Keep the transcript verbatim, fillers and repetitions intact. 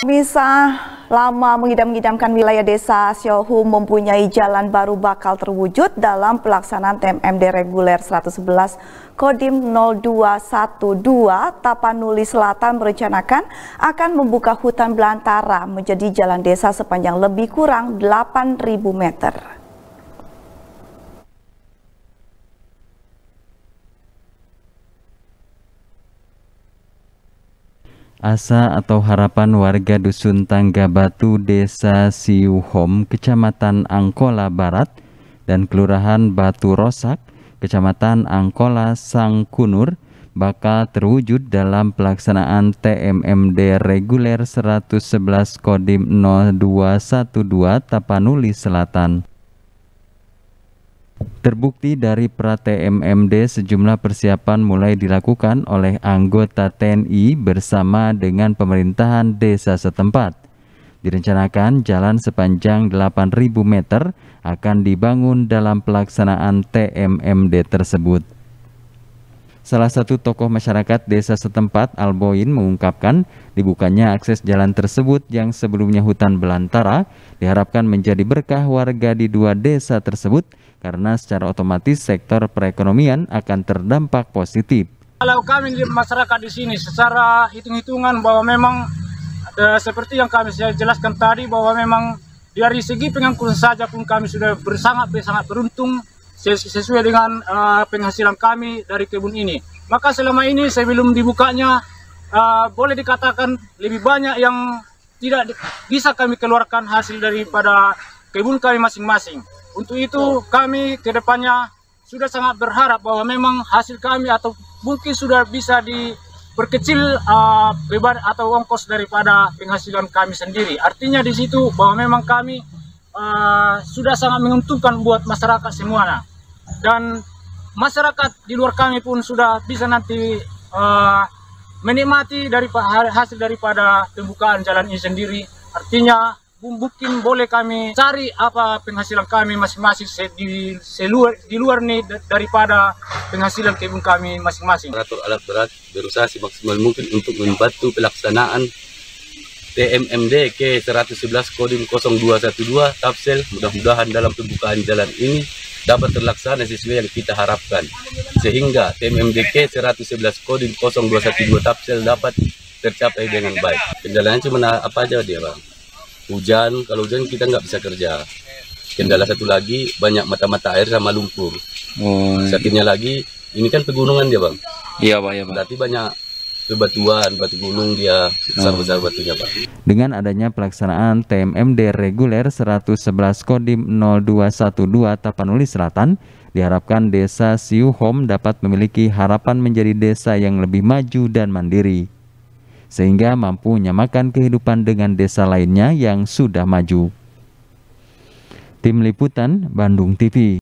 Bisa lama mengidam-idamkan wilayah desa Siohum mempunyai jalan baru bakal terwujud dalam pelaksanaan T M M D reguler seratus sebelas Kodim nol dua satu dua Tapanuli Selatan merencanakan akan membuka hutan belantara menjadi jalan desa sepanjang lebih kurang delapan ribu meter. Asa atau harapan warga Dusun Tangga Batu, Desa Siohum, Kecamatan Angkola Barat, dan Kelurahan Batu Rosak, Kecamatan Angkola Sangkunur, bakal terwujud dalam pelaksanaan T M M D reguler seratus sebelas Kodim nol dua satu dua Tapanuli Selatan. Terbukti dari pra-T M M D, sejumlah persiapan mulai dilakukan oleh anggota T N I bersama dengan pemerintahan desa setempat. Direncanakan jalan sepanjang delapan ribu meter akan dibangun dalam pelaksanaan T M M D tersebut. Salah satu tokoh masyarakat desa setempat, Alboin, mengungkapkan dibukanya akses jalan tersebut yang sebelumnya hutan belantara diharapkan menjadi berkah warga di dua desa tersebut karena secara otomatis sektor perekonomian akan terdampak positif. Kalau kami di masyarakat di sini secara hitung-hitungan bahwa memang eh, seperti yang kami saya jelaskan tadi bahwa memang dari segi pengangkutan saja pun kami sudah bersangat sangat beruntung sesuai dengan uh, penghasilan kami dari kebun ini. Maka selama ini sebelum dibukanya uh, boleh dikatakan lebih banyak yang tidak di, bisa kami keluarkan hasil daripada kebun kami masing-masing. Untuk itu kami ke depannya sudah sangat berharap bahwa memang hasil kami atau mungkin sudah bisa diperkecil uh, beban atau ongkos daripada penghasilan kami sendiri. Artinya di situ bahwa memang kami uh, sudah sangat menguntungkan buat masyarakat semuanya. Dan masyarakat di luar kami pun sudah bisa nanti uh, menikmati dari hasil daripada pembukaan jalan ini sendiri. Artinya mungkin boleh kami cari apa penghasilan kami masing-masing di, seluar, di luar nih daripada penghasilan kebun kami masing-masing. Operator alat berat berusaha semaksimal mungkin untuk membantu pelaksanaan T M M D ke seratus sebelas Kodim nol dua satu dua Tapsel. Mudah-mudahan dalam pembukaan jalan ini dapat terlaksana sesuai yang kita harapkan, sehingga T M M D ke seratus sebelas Kodim nol dua satu dua Tapsel dapat tercapai dengan baik. Kendalanya cuma apa aja dia, Bang? Hujan, kalau hujan kita nggak bisa kerja. Kendala satu lagi, banyak mata-mata air sama lumpur. Oh. Satunya lagi, ini kan pegunungan dia, Bang. Iya, Pak, ya, Pak. Berarti banyak bebatuan, batu gunung dia, besar-besar batunya, Pak. Dengan adanya pelaksanaan T M M D reguler seratus sebelas Kodim nol dua satu dua Tapanuli Selatan, diharapkan desa Siohum dapat memiliki harapan menjadi desa yang lebih maju dan mandiri, sehingga mampu menyamakan kehidupan dengan desa lainnya yang sudah maju. Tim Liputan, Bandung T V.